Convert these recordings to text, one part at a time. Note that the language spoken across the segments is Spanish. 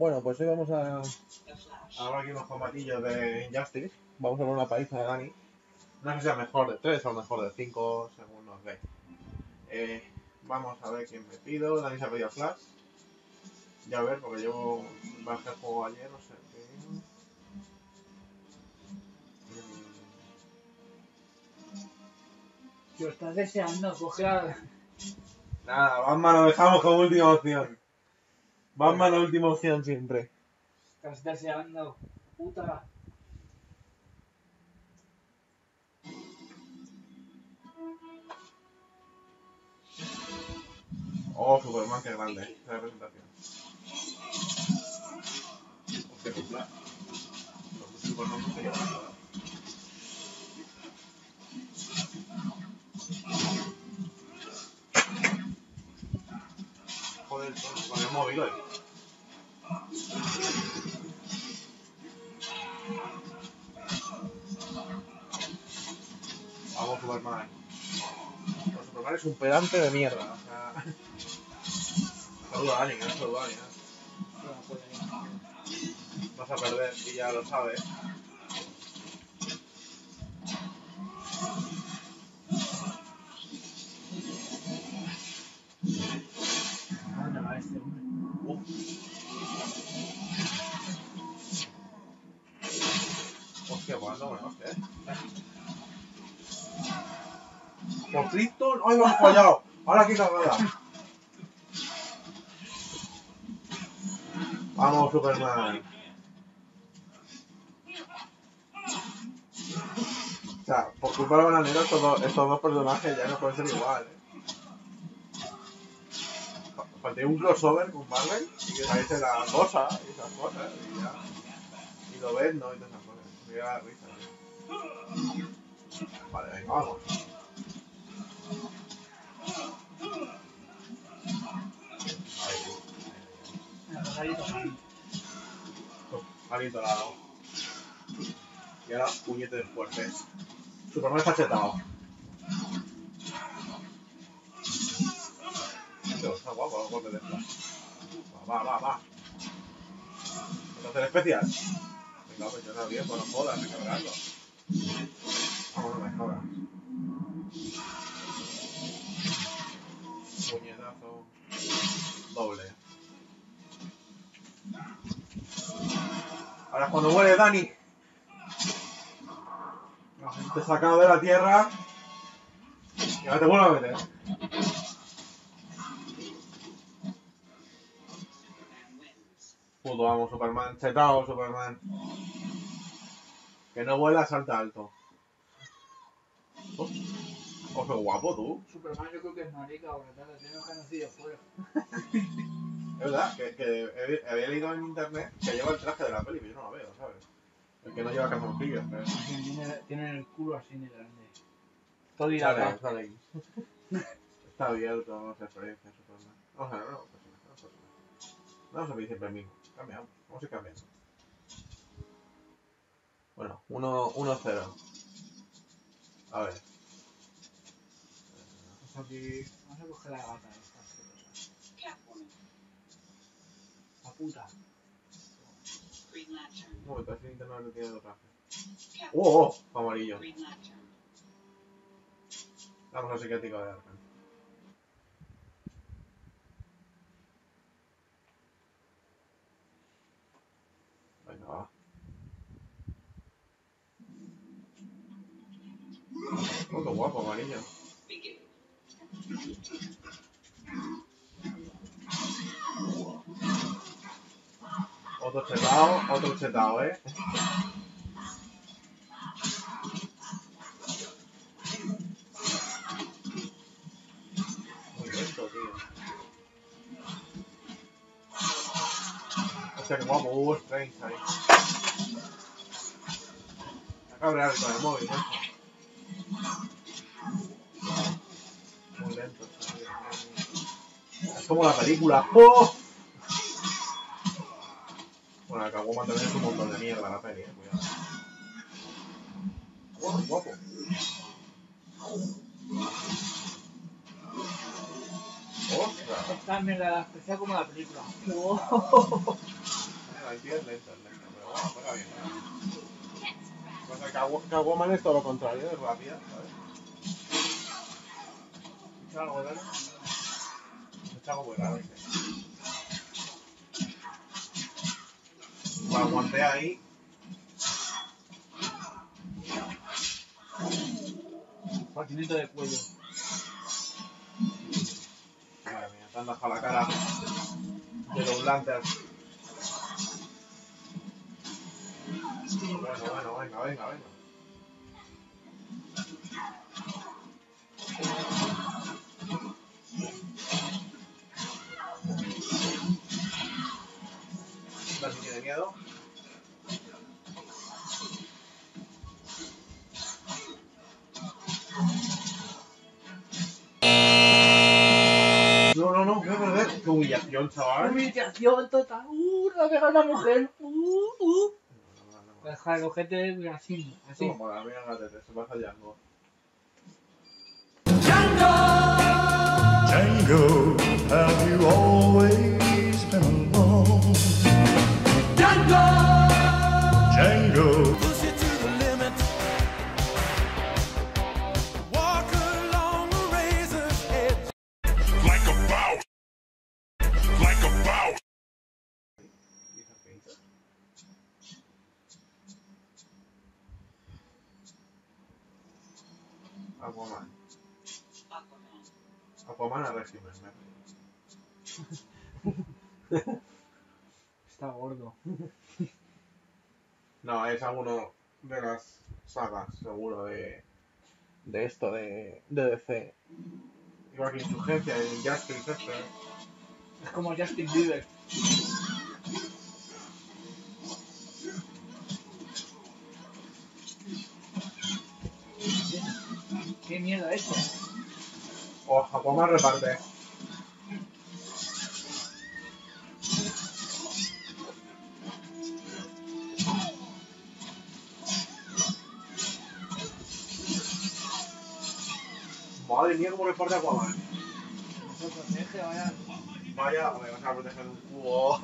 Bueno, pues hoy vamos a hacer aquí unos combatillos de Injustice. Vamos a ver una paliza de Dani. No sé si sea mejor de 3 o mejor de 5, según nos ve. Vamos a ver quién me pido. Dani se ha pedido Flash. Ya a ver, porque llevo bajé el juego ayer, no sé qué. Lo estás deseando, coge a... Nada, Batman lo dejamos como última opción. Batman la última opción siempre. Estás deseando, puta. Oh, Superman, qué grande. La representación. Hostia, con Flash. Superman no se lleva nada. Joder, con el móvil hoy. Vamos, Superman. Pero Superman es un pedante de mierda. O sea... Saluda a Dani, no saluda a Dani. Vas a perder y ya lo sabes. ¿Dónde va este hombre? Hostia, pues anda bueno, hostia. Por Krypton, ¡ay, me han fallado! Ahora qué cagada. Vamos, Superman. O sea, por culpa de Bananero estos dos personajes ya no pueden ser igual, Falté un crossover con Marvel y que saliese la cosa y esas cosas y ya. Y lo ves, no, y todas esas cosas. Me da la risa, Vale, venga, vamos. Palito al lado. Y ahora, puñete de fuerte. Superman está chetado. Está guapo los golpes de Flash. Va. ¿Entonces especial? Venga, pues yo no bien, pues no jodas, hay que cargarlo. Vamos, no me jodas. Puñetazo. Doble. Ahora es cuando muere Dani. Te he sacado de la tierra. Y ahora te vuelvo a meter. Puto vamos, Superman. Chetao, Superman. Que no vuela, salta alto. Oh, qué guapo tú. Superman yo creo que es marica o tal, tiene que nacido fuera. Es verdad, que había leído en internet que lleva el traje de la peli, pero yo no lo veo, ¿sabes? El que no lleva calzoncillos, pero... Tiene el culo así de grande. Todo dilatado. Sale ahí. Está abierto, vamos a experiencia, Superman. Vamos a ver, no, personaje. Vamos a pedir siempre el mismo. Cambiamos, vamos a ir cambiando. Bueno, 1-0. A ver. Vamos a coger la gata esta. La puta. Un momento, así internet no tiene otro traje. ¡Oh! Amarillo. Vamos al psiquiátrico de Arkham. Venga, va. Oh, qué guapo, amarillo. Otro chetao, Muy lento, tío. Hostia, qué guapo, Strange ahí. A cabrear con el móvil, Muy lento, tío. Es como la película. ¡Oh! Bueno, el Catwoman también es un montón de mierda la peli, cuidado. ¡Oh, guapo! ¡Ostras! Esta mierda la especial como la película. Oh. Bueno, el tío es lento, pero bueno, juega bien. Pues el Catwoman es todo lo contrario, es rápida, ¿sabes? ¿Es algo raro? Es algo muy raro, ¿viste? Cuando guantea ahí. Patinito de cuello. Madre mía, te han dejado la cara de los Lanterns. Bueno, venga. No sé si tiene miedo. No, voy a perder. Qué humillación, chaval. Humillación total. La ha pegado una mujer. Deja el ojete así. Como la mía en la tele, se pasa Django. Django, have you always been alone? Django, Push it to the limit. Walk along a razor's edge. like a bow, like a bow. Aquaman a régimen, Está gordo. No, es alguno de las sagas, seguro, de esto, de DC. Igual que Insurgencia y Justice, este. Es como Justin Bieber. Qué mierda esto. O Aquaman reparte. Madre mía, cómo reparte Aquaman. Eso protege, vaya. Vaya, me vas a proteger un cubo.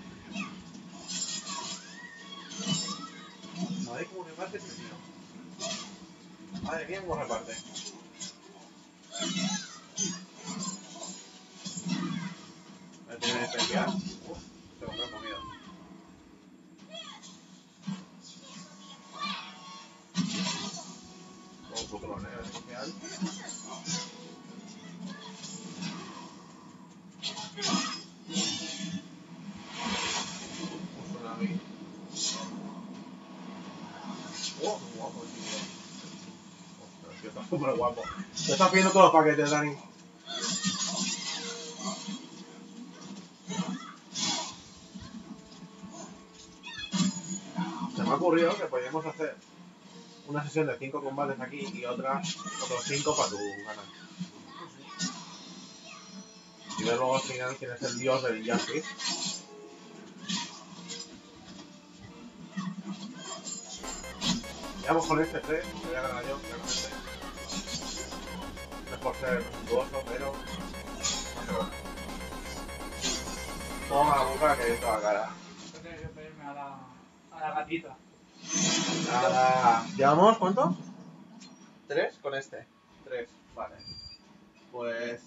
Madre cómo reparte ese tío. Madre mía, cómo reparte. ¿Me tiene especial? Se lo he comido. Un putrón, especial. Un tsunami. Oh, qué guapo, tío. Ostras, tío, está súper guapo. Te estás pidiendo todos los paquetes, Dani. Se me ha ocurrido que podríamos hacer una sesión de 5 combates aquí y otros 5 para tu canal. Y ver luego al final quién es el dios del Injustice. Vamos con este 3, que voy a ganar yo, claramente. No es por ser presuntuoso, pero... no sé, bueno. Toma la boca que es toda la cara. Tengo que pedirme a la gatita. Nada. ¿Llevamos cuánto? 3 con este. 3, vale. Pues...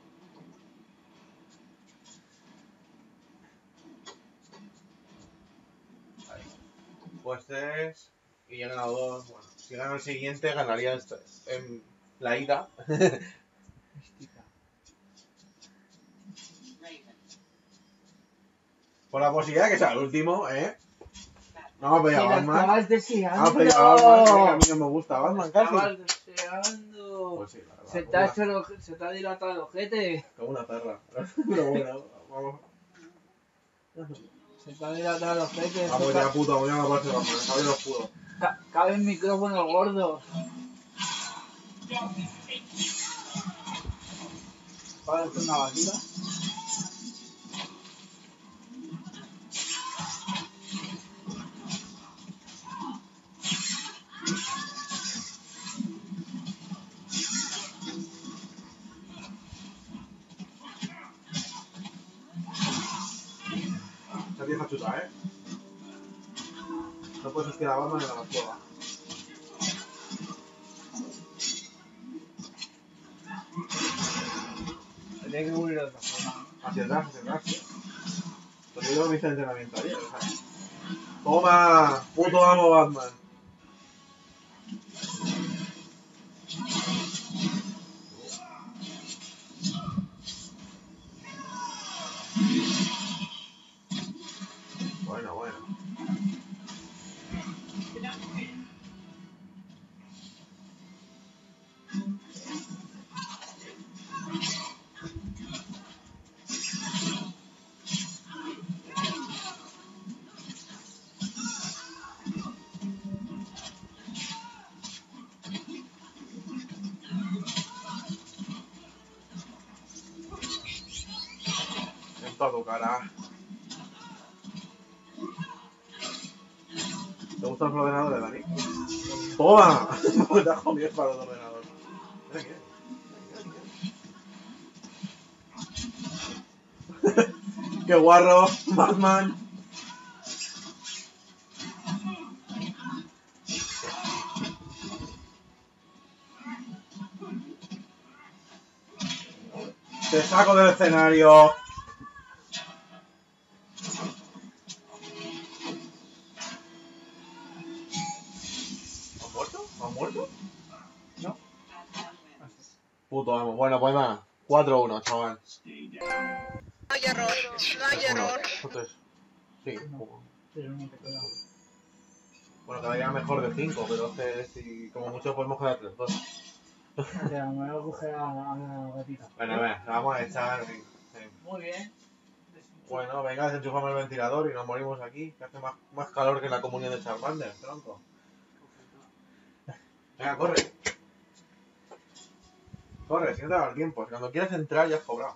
ahí. Pues 3 y he ganado 2. Bueno, si gano el siguiente ganaría en la ida. Por la posibilidad de que sea el último, ¿eh? No me ha pedido Que la Batman. estabas deseando. No me ha pedido Batman, que a mí no me gusta Batman casi. Estabas deseando. Pues sí, la verdad. Se te ha dilatado el ojete. Como una perra. Pero bueno, vamos. Se te ha dilatado el ojete. Vamos ya, puto, voy a la parte de Batman. Cabe los escudos. Cabe el micrófono gordo. ¿Para hacer una vaquita? Se empieza a chutar, ¿eh? No puedes esquivar a Batman en la cueva. Tenía que cubrir de otra forma. Hacia atrás, sí. Lo que yo me hice entrenamiento ayer, o sea. ¡Toma! ¡Puto amo Batman! Bueno, bueno. En toda tu cara. ¿Te gustan los ordenadores, Dani? ¡Toma! Me te has comido para los ordenadores. Mira quién. ¡Qué guarro! ¡Batman! ¡Te saco del escenario! ¿Han muerto? ¿Han muerto? No. Puto amo. Bueno, pues nada. 4-1, chaval. No hay error, no hay error. Entonces, sí. Pero no te queda. Bueno, quedaría mejor de 5, pero es que si como mucho podemos quedar 3-2. O sea, me voy a coger a la gatita. Bueno, venga, la vamos a echar. Sí. Muy bien. Bueno, venga, desenchufamos el ventilador y nos morimos aquí, que hace más calor que en la comunión de Charmander, tronco. Venga, corre. Corre, si no te da el tiempo. Si cuando quieras entrar ya has cobrado.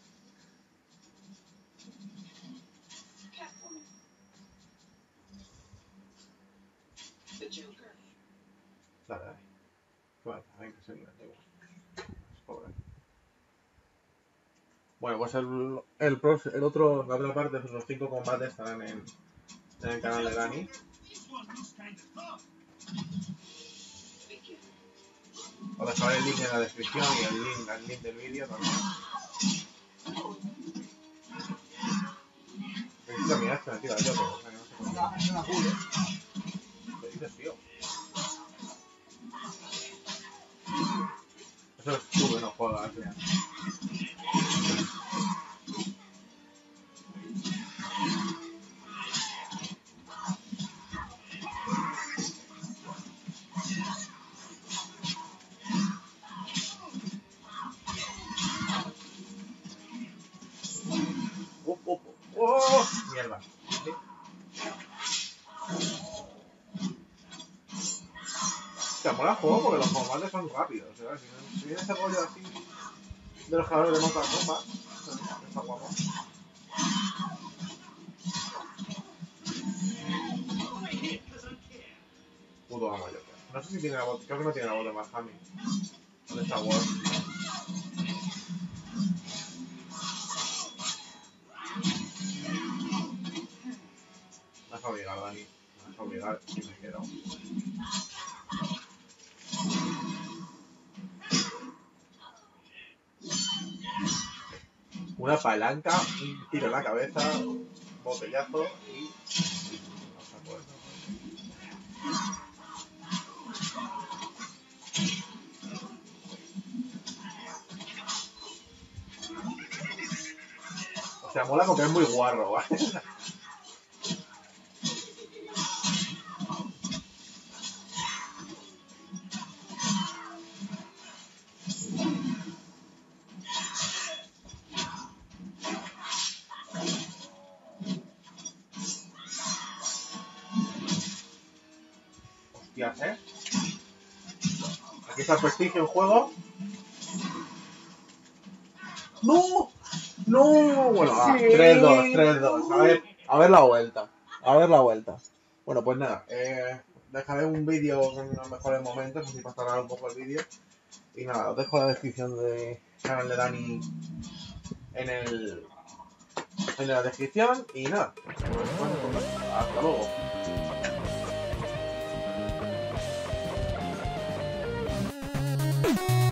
Dale, dale. Vale, venga, seguimos. Pobre. Bueno, pues el otro, la otra parte, pues los 5 combates estarán en el canal de Dani. Os dejaré el link en la descripción y el link del vídeo también. Necesito mirar esta mentira, yo creo, o sea, que no sé cómo. Es una cool, ¿eh? ¿Qué dices, tío? Eso es tú que no juegas, tío. ¡Oh! Mierda. ¿Sí? Te mola el juego porque los combates son rápidos. O sea, si viene ese rollo así de los creadores de Mortal Kombat, está guapo. Puto amo yo. No sé si tiene la voz, creo que no tiene la voz de Mark Hamill. ¿Dónde está Wars? Me vas a obligar, Dani. Me vas a obligar y me quedo. Una palanca, un tiro en la cabeza, botellazo y... Vamos a poder. O sea, mola porque es muy guarro, ¿vale? Hostias, ¿eh? Aquí está el prestigio en juego. ¡No! ¡No! Bueno, va, 3-2, 3-2. A ver la vuelta. A ver la vuelta. Bueno, pues nada. Dejaré un vídeo con los mejores momentos, así para tardar un poco el vídeo. Y nada, os dejo la descripción del canal de Dani en la descripción. Y nada, hasta luego. Bye.